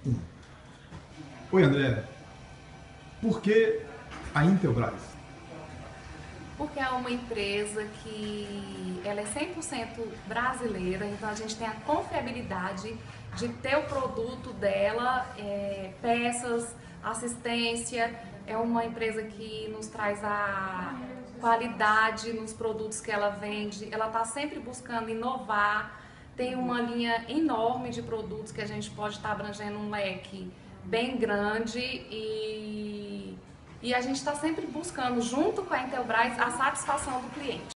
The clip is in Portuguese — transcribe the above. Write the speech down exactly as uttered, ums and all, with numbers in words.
Um. Oi, André. Por que a Intelbras? Porque é uma empresa que ela é cem por cento brasileira, então a gente tem a confiabilidade de ter o produto dela, é, peças, assistência. É uma empresa que nos traz a qualidade nos produtos que ela vende. Ela está sempre buscando inovar. Tem uma linha enorme de produtos que a gente pode estar abrangendo um leque bem grande e e a gente está sempre buscando, junto com a Intelbras, a satisfação do cliente.